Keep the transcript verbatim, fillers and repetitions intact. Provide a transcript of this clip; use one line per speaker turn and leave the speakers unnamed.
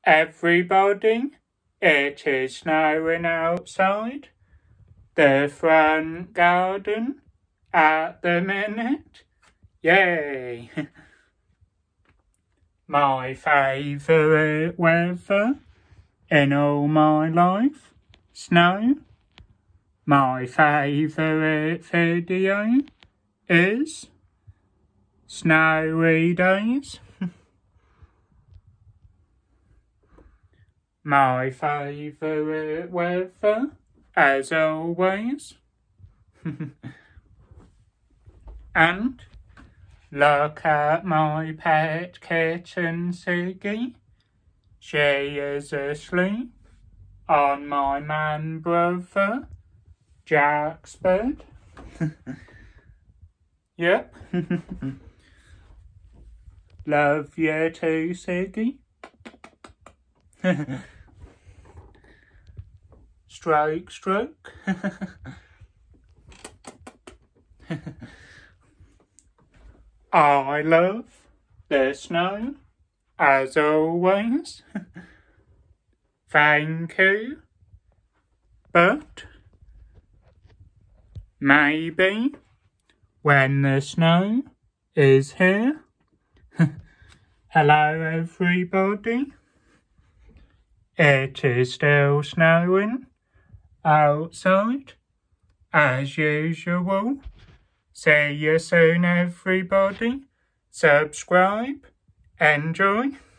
Everybody, it is snowing outside the front garden at the minute. Yay! My favourite weather in all my life, snow. My favourite video is snowy days. My favourite weather, as always. And look at my pet kitten Ziggy. She is asleep on my man brother Jack's bed. Yep. Love you too, Ziggy. Stroke, stroke. I love the snow, as always. Thank you. But maybe when the snow is here. Hello, everybody. It is still snowing outside, as usual. See you soon, everybody. Subscribe. Enjoy.